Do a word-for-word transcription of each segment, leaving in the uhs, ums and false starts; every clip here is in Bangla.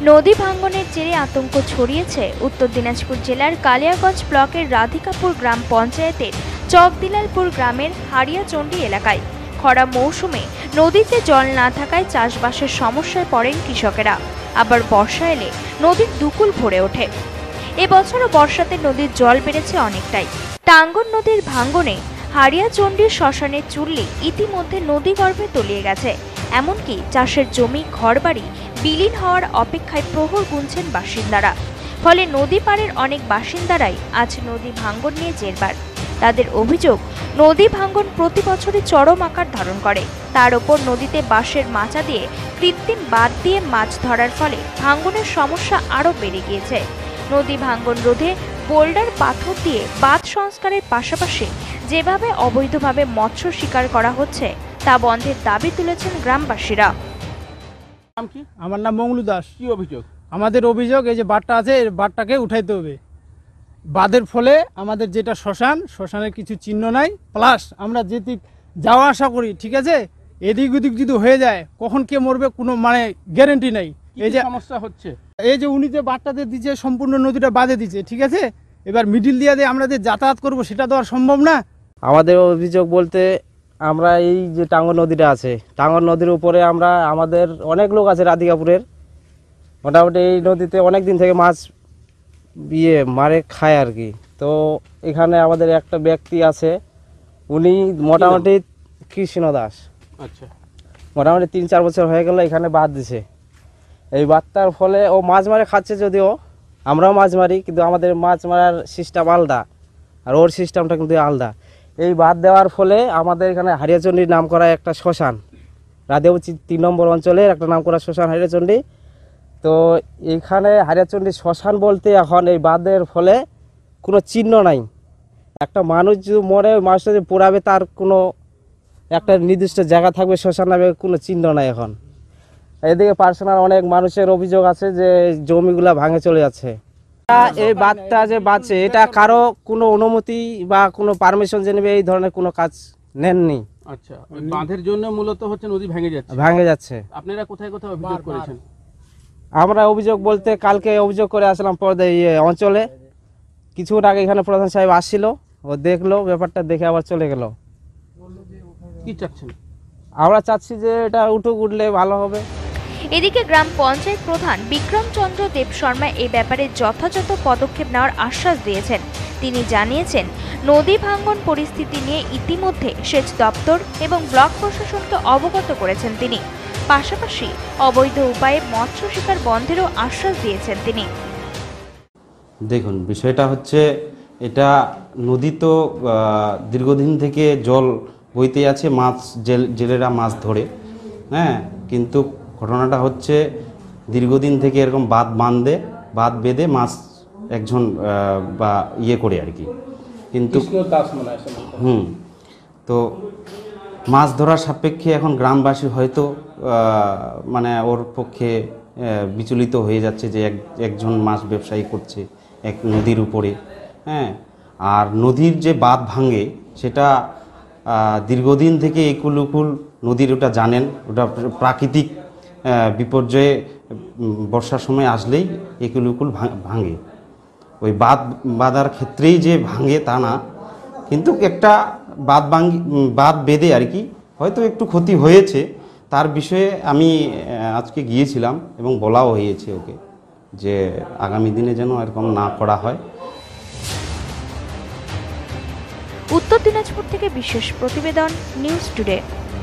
নদী ভাঙ্গনের জেরে আতঙ্ক ছড়িয়েছে উত্তর দিনাজপুর জেলার কালিয়াগঞ্জ ব্লকের রাধিকাপুর গ্রাম পঞ্চায়েতের চকদিলালপুর গ্রামের হারিয়াচণ্ডী এলাকায়। খরা মৌসুমে নদীতে জল না থাকায় চাষবাসের সমস্যায় পড়েন কৃষকেরা। আবার বর্ষা এলে নদীর দুকুল ভরে ওঠে। এবছরও বর্ষাতে নদীর জল বেড়েছে অনেকটাই। টাঙ্গন নদীর ভাঙ্গনে হারিয়াচণ্ডীর শ্মশানের চুল্লি ইতিমধ্যে নদীগর্ভে তলিয়ে গেছে। এমনকি চাষের জমি ঘরবাড়ি বিলীন হওয়ার অপেক্ষায় প্রহর গুনছেন বাসিন্দারা। ফলে নদী পাড়ের অনেক বাসিন্দারাই আজ নদী ভাঙ্গন নিয়ে জেরবার। তাদের অভিযোগ, নদী ভাঙ্গন প্রতি বছরই চরম আকার ধারণ করে। তার ওপর নদীতে বাঁশের মাচা দিয়ে কৃত্রিম বাঁধ দিয়ে মাছ ধরার ফলে ভাঙ্গনের সমস্যা আরও বেড়ে গিয়েছে। নদী ভাঙ্গন রোধে বোল্ডার পাথর দিয়ে বাঁধ সংস্কারের পাশাপাশি যেভাবে অবৈধভাবে মৎস্য শিকার করা হচ্ছে তা বন্ধের দাবি তুলেছেন গ্রামবাসীরা। আমার নাম মঙ্গলু দাস। কি অভিযোগ? আমাদের অভিযোগ, এই যে বাঁধটা আছে এই বাঁধটাকে উঠাইতে হবে। বাঁধের ফলে আমাদের যেটা শ্মশান, শ্মশানের কিছু চিহ্ন নাই, প্লাস আমরা যেদিক যাওয়া আসা করি, ঠিক আছে, এদিক ওদিক যদি হয়ে যায় কখন কে মরবে কোনো মানে গ্যারেন্টি নাই। এই যে সমস্যা হচ্ছে, এই যে উনি যে বাঁধটাতে দিচ্ছে সম্পূর্ণ নদীটা বাঁধে দিচ্ছে, ঠিক আছে, এবার মিডিল দিয়ে দিয়ে আমরা যে যাতায়াত করবো সেটা তো আর সম্ভব না। আমাদের অভিযোগ বলতে আমরা এই যে টাঙ্গন নদীটা আছে, টাঙ্গন নদীর উপরে আমরা আমাদের অনেক লোক আছে রাধিকাপুরের, মোটামুটি এই নদীতে অনেক দিন থেকে মাছ বিয়ে মারে খায় আর কি। তো এখানে আমাদের একটা ব্যক্তি আছে, উনি মোটামুটি কৃষ্ণ দাস। আচ্ছা, মোটামুটি তিন চার বছর হয়ে গেল এখানে বাঁধ দিছে। এই বাঁধটার ফলে ও মাছ মারে খাচ্ছে, যদিও আমরাও মাছ মারি, কিন্তু আমাদের মাছ মারার সিস্টেম আলাদা আর ওর সিস্টেমটা কিন্তু আলাদা। এই বাঁধ দেওয়ার ফলে আমাদের এখানে হারিয়াচণ্ডীর নাম করা একটা শ্মশান, রাধিকাপুর তিন নম্বর অঞ্চলের একটা নাম করা শ্মশান হারিয়াচণ্ডী। তো এইখানে হারিয়াচণ্ডী শ্মশান বলতে এখন এই বাঁধের ফলে কোনো চিহ্ন নাই। একটা মানুষ যদি মরে, ওই মানুষটা যে পোড়াবে তার কোনো একটা নির্দিষ্ট জায়গা থাকবে, শ্মশান নামে কোনো চিহ্ন নাই এখন। এদিকে পার্সোনাল অনেক মানুষের অভিযোগ আছে যে জমিগুলা ভাঙে চলে যাচ্ছে। এই বাঁধটা যে বাঁচে, এটা কারো কোনো অনুমতি বা কোনো পারমিশন যে নেবে এই ধরনের কোনো কাজ নেননি। আচ্ছা, ওই বাঁধের জন্য মূলত হচ্ছে নদী ভেঙে যাচ্ছে ভেঙে যাচ্ছে আপনারা কোথায় কোথায় অভিযোগ করেছেন? আমরা অভিযোগ বলতে কালকে অভিযোগ করে আসলাম ইয়ে অঞ্চলে। কিছুক্ষণ আগে এখানে প্রধান সাহেব আসছিল, ও দেখলো ব্যাপারটা, দেখে আবার চলে গেল। কি চাচ্ছেন? আমরা চাচ্ছি যে এটা উঠুক, উঠলে ভালো হবে। এদিকে গ্রাম পঞ্চায়েত প্রধান বিক্রমচন্দ্র দেব শর্মা এই ব্যাপারে যথাযথ পদক্ষেপ নেওয়ার আশ্বাস দিয়েছেন। তিনি জানিয়েছেন, নদী ভাঙ্গন পরিস্থিতি নিয়ে ইতিমধ্যে সেচ দপ্তর এবং ব্লক প্রশাসনকে অবগত করেছেন তিনি। পাশাপাশি অবৈধ উপায়ে মৎস্য শিকার বন্ধেরও আশ্বাস দিয়েছেন তিনি। দেখুন, বিষয়টা হচ্ছে, এটা নদী তো দীর্ঘদিন থেকে জল বইতে আছে, মাছ জেলেরা মাছ ধরে, হ্যাঁ, কিন্তু ঘটনাটা হচ্ছে দীর্ঘদিন থেকে এরকম বাঁধ বাঁধে বাঁধ বেঁধে মাছ একজন বা ইয়ে করে আর কি, কিন্তু হুম তো মাছ ধরার সাপেক্ষে এখন গ্রামবাসী হয়তো মানে ওর পক্ষে বিচলিত হয়ে যাচ্ছে যে এক একজন মাছ ব্যবসায়ী করছে এক নদীর উপরে, হ্যাঁ। আর নদীর যে বাঁধ ভাঙে সেটা দীর্ঘদিন থেকে একুল উকুল নদীর, ওটা জানেন, ওটা প্রাকৃতিক বিপর্যয়ে বর্ষার সময় আসলেই একুল উকুল ভাঙে। ওই বাঁধ বাঁধার ক্ষেত্রেই যে ভাঙে তা না, কিন্তু একটা বাঁধ ভাঙি বাঁধ বেঁধে আর কি হয়তো একটু ক্ষতি হয়েছে। তার বিষয়ে আমি আজকে গিয়েছিলাম এবং বলাও হয়েছে ওকে যে আগামী দিনে যেন এরকম না করা হয়। উত্তর দিনাজপুর থেকে বিশেষ প্রতিবেদন, নিউজ টুডে।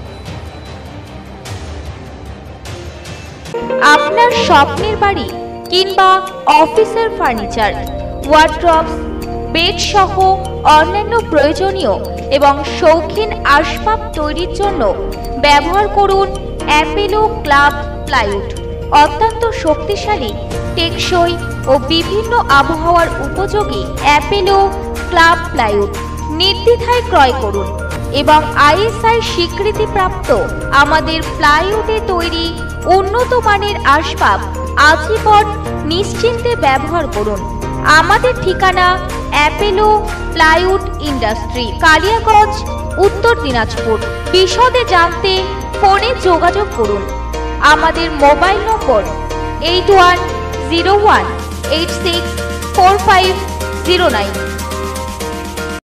আপনার স্বপ্নের বাড়ি কিংবা অফিসের ফার্নিচার, ওয়ার্ড্রপস, বেড সহ অন্যান্য প্রয়োজনীয় এবং শৌখিন আসবাব তৈরির জন্য ব্যবহার করুন অ্যাপেলো ক্লাব প্লাইউড। অত্যন্ত শক্তিশালী, টেকসই ও বিভিন্ন আবহাওয়ার উপযোগী অ্যাপেলো ক্লাব প্লাইউড নির্দ্বিধায় ক্রয় করুন এবং আইএসআই স্বীকৃতিপ্রাপ্ত আমাদের প্লাইউডে তৈরি উন্নত মানের আসবাব আজীবন নিশ্চিন্তে ব্যবহার করুন। আমাদের ঠিকানা অ্যাপেলো প্লাইউড ইন্ডাস্ট্রি, কালিয়াগঞ্জ, উত্তর দিনাজপুর। বিশদে জানতে ফোনে যোগাযোগ করুন। আমাদের mobile number eight one zero one eight six four five zero nine.